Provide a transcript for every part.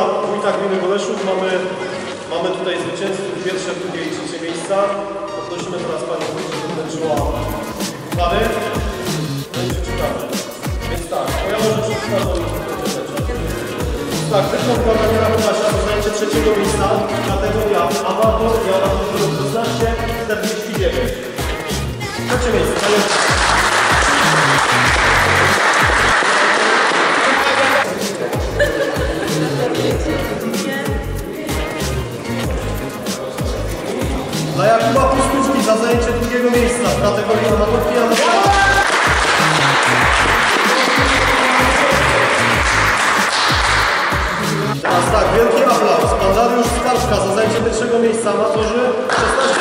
Wójta Gminy Goleszów. Mamy tutaj zwycięzców pierwsze, drugie i trzecie miejsca. Poprosimy teraz Panią Wójt, żeby wręczyła puchary. No i przeczytamy. Więc tak, ja może przeczytam to tak, wygląd dla Daniela Kubasia to zajęcie trzeciego miejsca. Kategoria amator i amator 16-49. Trzecie miejsce. Dla Jakuba Pustuczki za zajęcie drugiego miejsca w kategorii amatorki i amatorki. Teraz tak, wielki aplauz. Pan Dariusz Skarżka za zajęcie pierwszego miejsca amatorzy 16.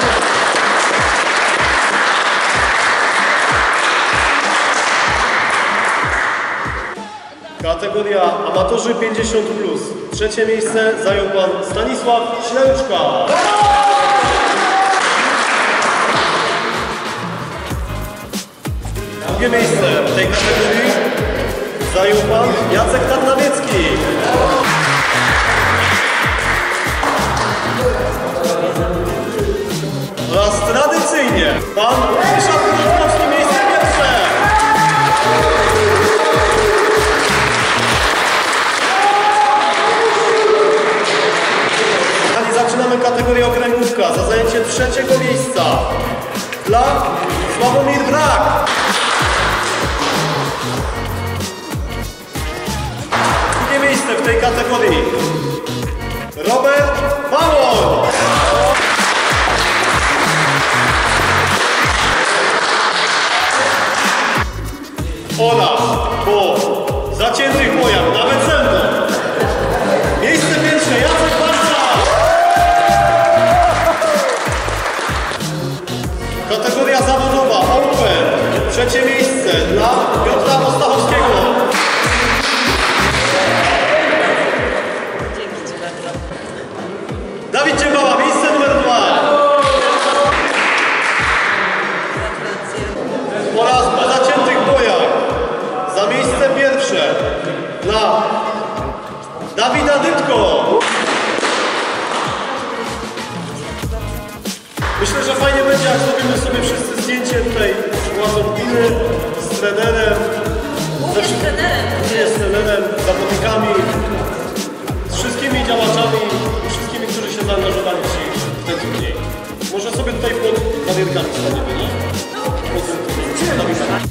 Kategoria amatorzy 50+. Trzecie miejsce zajął Pan Stanisław Ślęczka. Drugie miejsce w tej kategorii zajął Pan Jacek Tarnawiecki. Oraz tradycyjnie Pan Ryszard Kotowski, miejsce pierwsze. Zaczynamy kategorię okręgówka za zajęcie trzeciego miejsca dla Sławomir Brak. Drugie miejsce w tej kategorii Robert Małoń. Oraz po zaciętych bojach, nawet ze mną, miejsce pierwsze Jacek Barca. Kategoria zawodowa Open. Trzecie miejsce dla Piotra Ostachowskiego. Dzięki Ci bardzo. Dawid Ciembała, miejsce numer 2. Oraz po zaciętych bojach za miejsce pierwsze dla Dawida Dytko. Myślę, że fajnie będzie, jak zrobimy sobie wszyscy zdjęcie tutaj z władzą gminy, z trenerem, z trenerem, zawodnikami, z wszystkimi działaczami, wszystkimi, którzy się zaangażowali w ten turniej. Może sobie tutaj pod barierkami staniemy, nie? Pod tym.